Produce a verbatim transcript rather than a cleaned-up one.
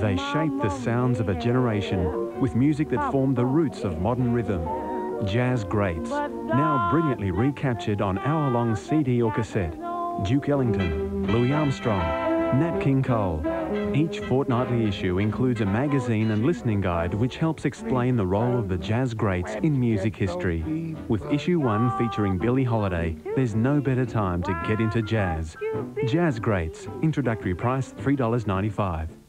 They shaped the sounds of a generation with music that formed the roots of modern rhythm. Jazz greats, now brilliantly recaptured on hour-long C D or cassette. Duke Ellington, Louis Armstrong, Nat King Cole. Each fortnightly issue includes a magazine and listening guide which helps explain the role of the jazz greats in music history. With issue one featuring Billie Holiday, there's no better time to get into jazz. Jazz Greats, introductory price three dollars ninety-five.